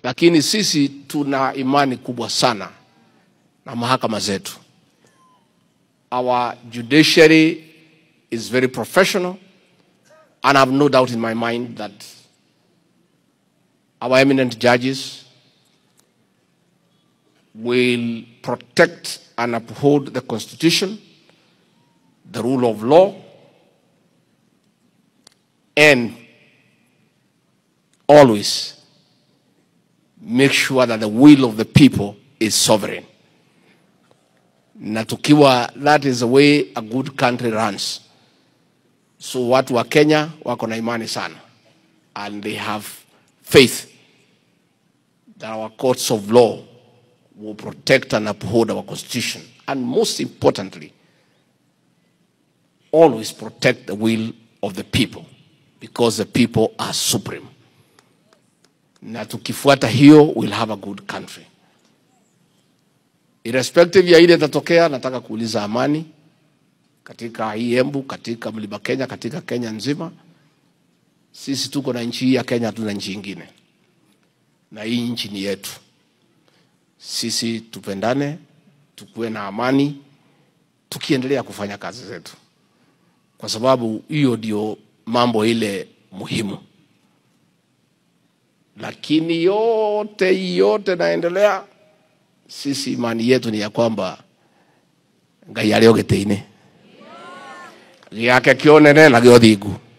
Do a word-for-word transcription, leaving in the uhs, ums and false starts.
Lakini sisi tuna imani kubwa sana na mahakama zetu. Our judiciary is very professional, and I have no doubt in my mind that our eminent judges will protect and uphold the Constitution, the rule of law, and always make sure that the will of the people is sovereign. Na tukiwa, that is the way a good country runs. So watu wa Kenya wako na imani sana, and they have faith that our courts of law will protect and uphold our Constitution, and most importantly, always protect the will of the people, because the people are supreme. Na tukifuata hiyo, we'll have a good country. Irrespective ya ile tatokea, nataka kuuliza amani katika hii Embu, katika Mlima Kenya, katika Kenya nzima. Sisi tuko na nchi ya Kenya, tuna nchi nyingine, na hii nchi ni yetu. Sisi tupendane, tukue na amani, tukiendelea kufanya kazi zetu, kwa sababu hiyo ndio mambo ile muhimu. Lakini yote yote naendelea, sisi imani yetu ni ya kwamba Ngai arĩ o gĩtĩ-inĩ gĩake kĩonene na gĩothingu.